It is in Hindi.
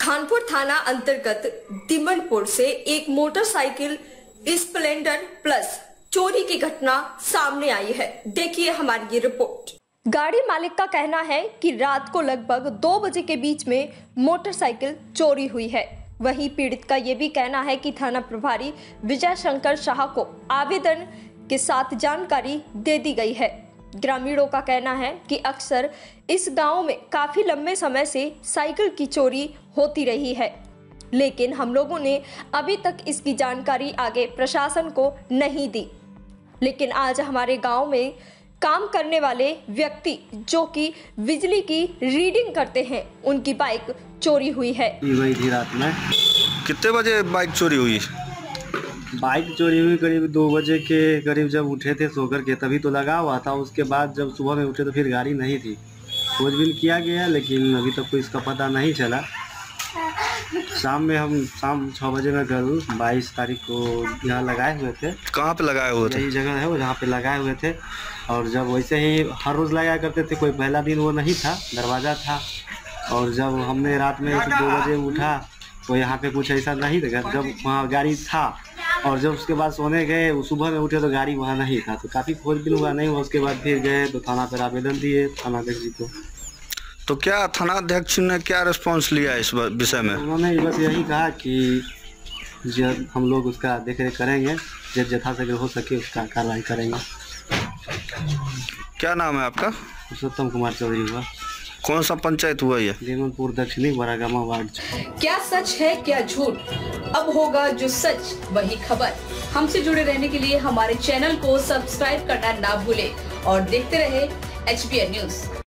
खानपुर थाना अंतर्गत दिमनपुर से एक मोटरसाइकिल स्प्लेंडर प्लस चोरी की घटना सामने आई है। देखिए हमारी ये रिपोर्ट। गाड़ी मालिक का कहना है कि रात को लगभग 2 बजे के बीच में मोटरसाइकिल चोरी हुई है। वहीं पीड़ित का ये भी कहना है कि थाना प्रभारी विजय शंकर शाह को आवेदन के साथ जानकारी दे दी गई है। ग्रामीणों का कहना है कि अक्सर इस गांव में काफी लंबे समय से साइकिल की चोरी होती रही है, लेकिन हम लोगों ने अभी तक इसकी जानकारी आगे प्रशासन को नहीं दी। लेकिन आज हमारे गांव में काम करने वाले व्यक्ति जो कि बिजली की रीडिंग करते हैं, उनकी बाइक चोरी हुई है। वही थी रात में। कितने बजे बाइक चोरी हुई? बाइक चोरी हुई करीब 2 बजे के करीब। जब उठे थे सोकर के तभी तो लगा हुआ था। उसके बाद जब सुबह में उठे तो फिर गाड़ी नहीं थी। खोजबीन किया गया लेकिन अभी तक कोई इसका पता नहीं चला। शाम में हम 6 बजे में घर 22 तारीख को यहाँ लगाए हुए थे। कहाँ पे लगाए हुए थे? यही जगह है वो जहाँ पे लगाए हुए थे। और जब वैसे ही हर रोज़ लगाया करते थे, कोई पहला दिन वो नहीं था, दरवाज़ा था। और जब हमने रात में 2 बजे उठा तो यहाँ पे कुछ ऐसा नहीं था। जब वहाँ गाड़ी था और जब उसके बाद सोने गए, सुबह में उठे तो गाड़ी वहाँ नहीं था। तो काफ़ी खोजबीन हुआ, नहीं हुआ। उसके बाद फिर गए तो थाना पर आवेदन दिए थानाध्यक्ष जी को। तो क्या थानाध्यक्ष ने क्या रिस्पांस लिया इस विषय में? उन्होंने बस यही कहा कि जब हम लोग उसका देखरेख करेंगे, जब यथाशीघ्र हो सके उसका कार्रवाई करेंगे। क्या नाम है आपका? पुरुषोत्तम कुमार चौधरी हुआ। कौन सा पंचायत हुआ ये? दिमनपुर दक्षिणी बरागामा वार्ड। क्या सच है क्या झूठ, अब होगा जो सच वही खबर। हमसे जुड़े रहने के लिए हमारे चैनल को सब्सक्राइब करना ना भूले और देखते रहे HBN न्यूज।